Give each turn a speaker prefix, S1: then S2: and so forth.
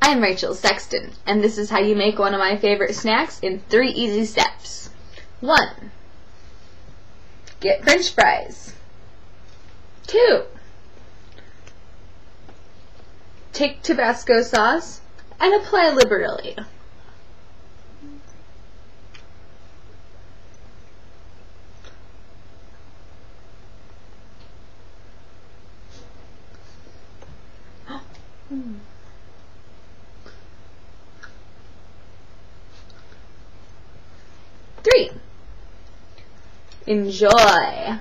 S1: I'm Rachel Sexton, and this is how you make one of my favorite snacks in 3 easy steps. 1. Get French fries. 2. Take Tabasco sauce and apply liberally. 3. Enjoy.